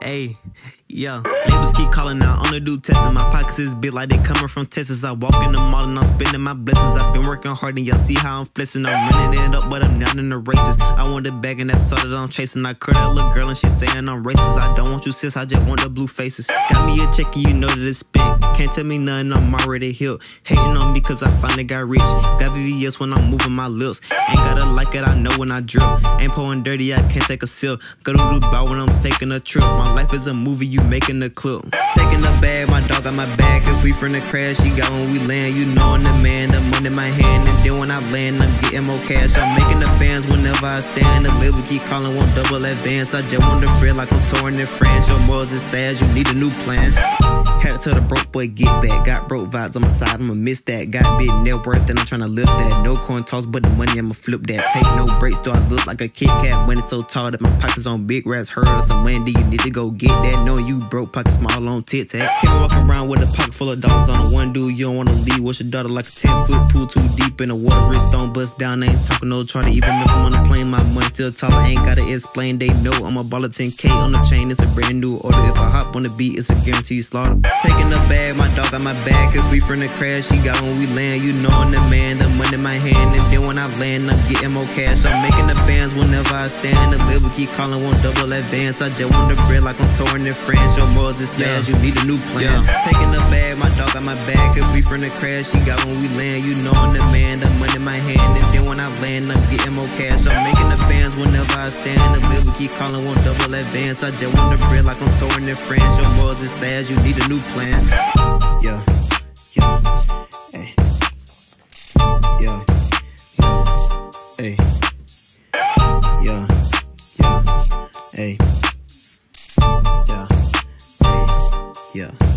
Ayy, yeah. Neighbors keep calling out on the do testing. My pockets is big like they coming from Texas. I walk in the mall and I'm spending my blessings. I've been working hard and y'all see how I'm flexing. I'm running it up, but I'm not in the races. I want the bag and that's all that I'm chasing. I curl that little girl and she saying I'm racist. I don't want you sis, I just want the blue faces. Got me a check and you know that it's spent. Can't tell me nothing, I'm already healed. Hating on me cause I finally got rich. Got VVS when I'm moving my lips. Ain't gotta like it, I know when I drip. Ain't pouring dirty, I can't take a sip. Go to the bar when I'm taking a trip. My life is a movie, you making a clip. Taking a bag, my dog got my bag. Cause we from the crash, she got when we land. You know I'm the man, the money in my hand. And then when I land, I'm getting more cash. I'm making the bands whenever I stand. The label keep calling, won't double advance. I just want the bread like I'm touring in France. Your morals is sad, you need a new plan. Had to tell the broke boy get back. Got broke vibes on my side, I'ma miss that. Got big net worth and I'm tryna lift that. No coin toss, but the money I'ma flip that. Take no breaks, do I look like a Kit Kat? Money so tall that my pockets on big rats. Heard of some money, do you need to go get that? Knowing you broke, pocket small on Tic Tacs. Can't walk around with a pocket full of dollars on the one dude. You don't wanna leave, wash your daughter like a 10-foot pool too deep in the water. Wrist don't bust down, I ain't talking no charter. Even if I'm on a plane, my money still taller. Ain't gotta explain, they know I'm a baller. 10K on the chain, it's a brand new order. If I hop on the beat, it's a guaranteed slaughter. Taking the bag, my dog got my bag. Cause we from the crash, she got when we land. You know I'm the man, the money in my hand. And then when I land, I'm getting more cash. I'm making the bands whenever I stand. The label keep calling, won't double advance. I just want the bread like I'm touring in France. Your morals is sad, you need a new plan. Taking the bag, my dog got my bag. Cause we from the crash, she got when we land. You know I'm the man, the money in my hand. And then when I land, I'm getting more cash. I'm making the bands whenever I stand. The label keep calling, won't double advance. I just want the bread like I'm touring in France. Your morals is sad, you need a new plan. Yeah, yeah, hey, yeah, yeah, hey, yeah, yeah, hey, yeah, hey, yeah.